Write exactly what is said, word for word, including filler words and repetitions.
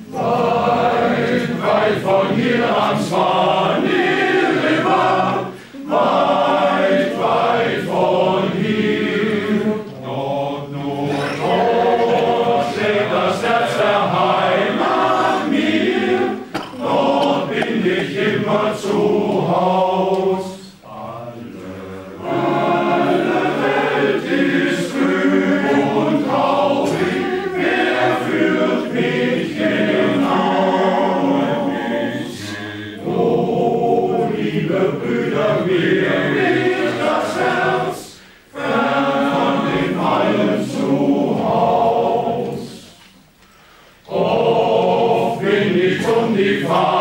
Weit, weit von hier am Swanee River, weit, weit von hier. Dort nur, dort schlägt das Herz der Heimat mir, dort bin ich immer zu Haus. Brüder, mir liegt das Herz, fern von den Meilen zu Haus. Oft bin ich um die Fahrt